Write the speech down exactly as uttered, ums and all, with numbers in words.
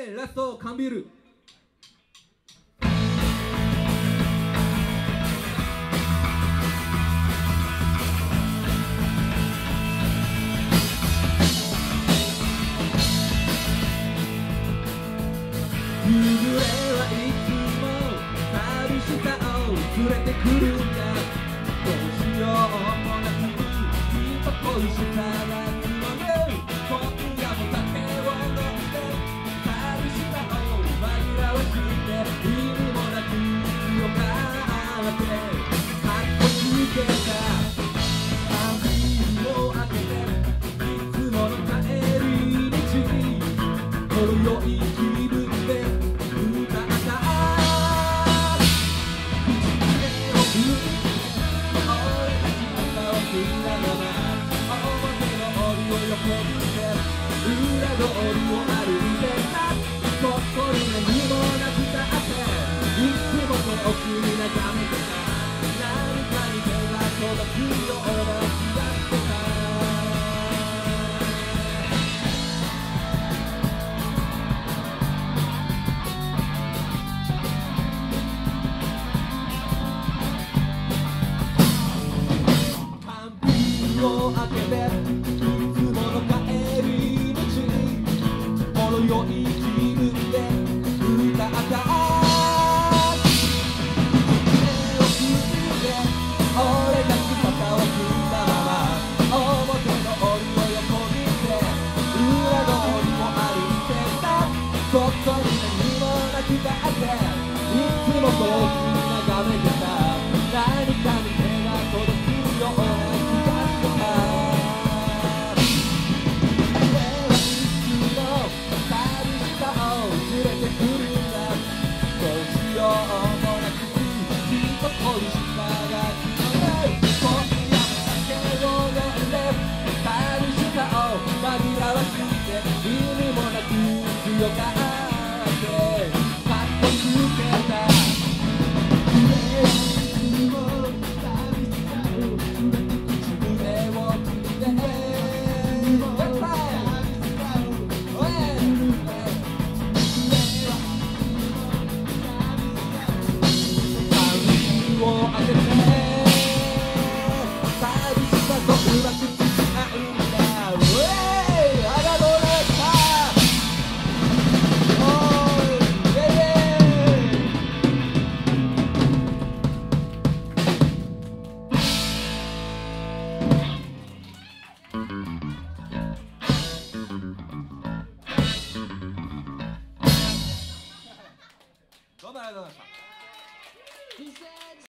ーラスト缶ビール。夕暮れはいつも寂しさを連れてくるんだ。どうしようもなくきっと恋しさが募る。今夜も酒を飲んで寂しさを紛らわして意味もなく強がってかっこつけた缶ビールを開けていつもの帰り道にほろ酔い気分で裏通りを歩いてた。ここに何もなくたっていつも遠くに眺めてた。何かに手が届くような気がしてた。缶ビールを開けていつもの帰りほろ酔い気分で歌った手を振って俺たち肩を組んだまま表の檻を横切って裏通りを歩いてた。ここに何もなくたっていつも遠くに眺めてた。何かに手が届くような気がしてた。紛らわしくて意味もなく強がってかっこつけた。いつも寂しさを連れて口笛を聞いてやったおい缶ビールを開けて寂しさとうまく付き合うんだ。どうもありがとうございました。